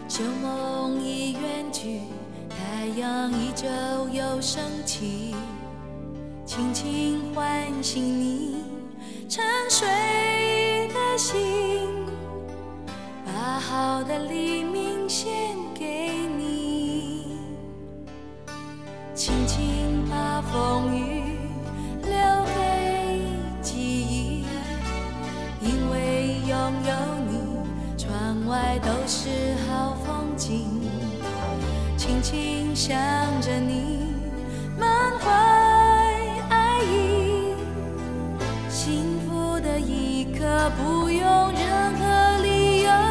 旧梦已远去，太阳依旧又升起，轻轻唤醒你沉睡的心，把好的黎明献给你，轻轻把风雨留给记忆，因为拥有你，窗外都是好风景，轻轻想着你，满怀爱意，幸福的一刻不用任何理由，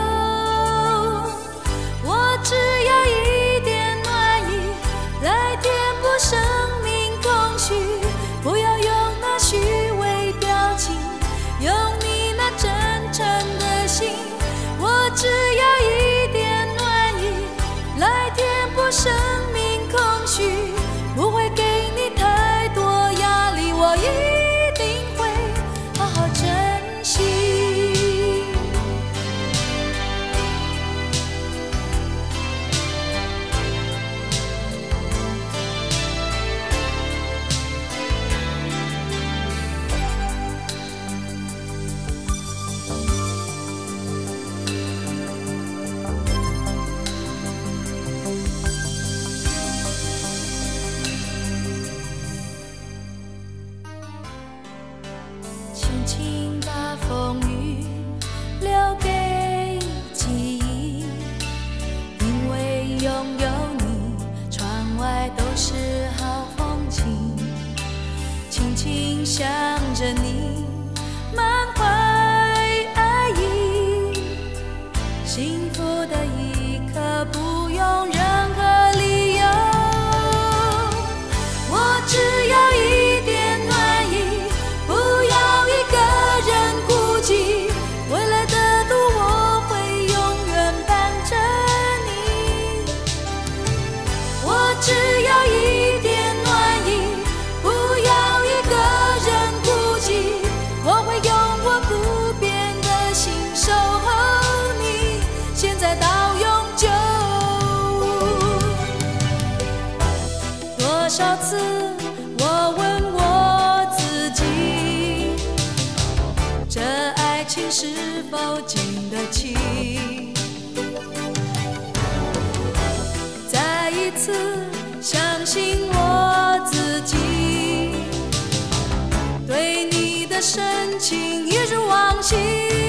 我只要一点暖意来填补生命空虚，不要用那虚伪表情，用你那真诚的心，我只要一点暖意来填补生命空虚，不会给你太多压力，我一定会好好珍惜。轻轻把风雨留给记忆，因为拥有你，窗外都是好风景，轻轻想着你，满怀爱意，幸福的一刻不用任何理由，我只要一点暖意，不要一个人孤寂，未来的路我会永远伴着你，我只要一点暖意，不要一个人孤寂，我会用我不变的心守候你，现在到永久。多少次我问我自己，这爱情是否经得起再一次相信我自己，对你的深情一如往昔，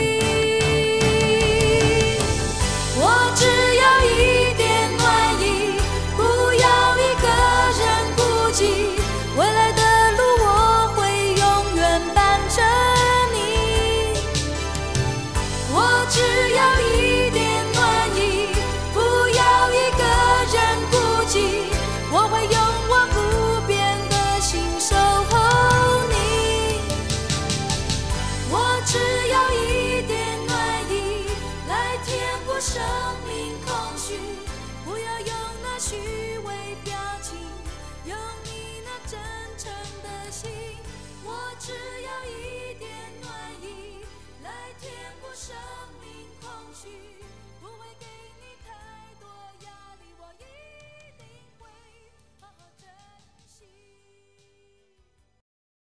我只要一点暖意，不要一个人孤寂，未来的路我会永远伴着你，我只要一点暖意，不要一个人孤寂，我会用我不变的心守候你，我只要一点暖意来填补生命空虚，不要用那虚伪